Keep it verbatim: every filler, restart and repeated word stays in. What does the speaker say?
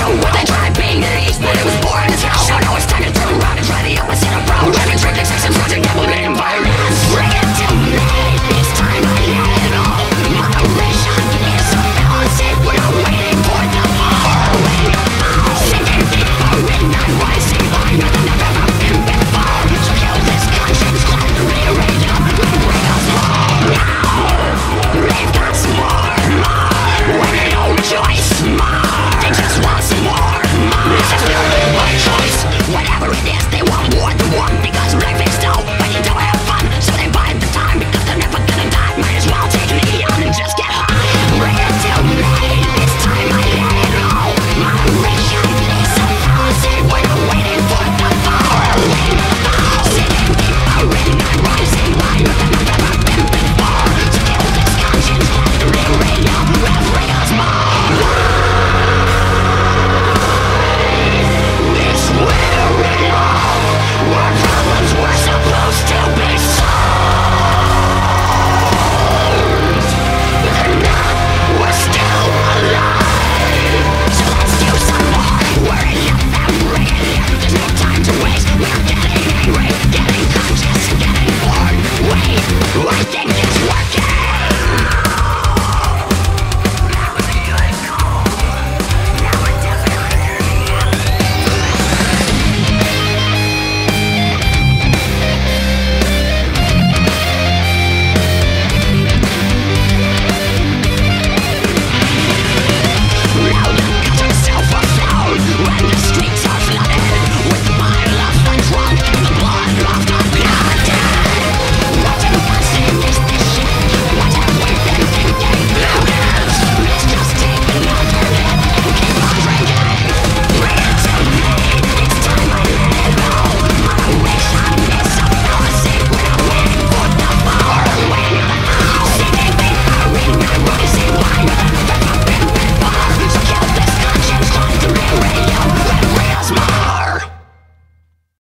so what? They tried being nice, but it was boring as hell. So now it's time to turn around and try the opposite approach. Women drinking, sex and drugs and gambling environments. Bring it to me, this time I had it all. Moderation is a fallacy. We're not waiting for the fall. Sinking deeper, midnight rising line. Nothing I've ever been before. So kill this conscience, try to rearrange them and bring us home. Now, they've got some more, more. When they don't choice, more. They just want some more, more. This is really my choice. Whatever it is, they want more than one.